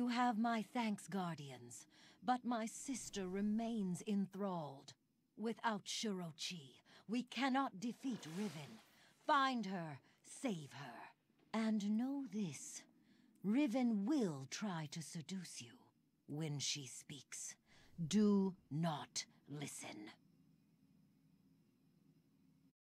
have my thanks, Guardians, but my sister remains enthralled. Without Shirochi, we cannot defeat Riven. Find her, save her. And know this, Riven will try to seduce you. When she speaks, do not listen.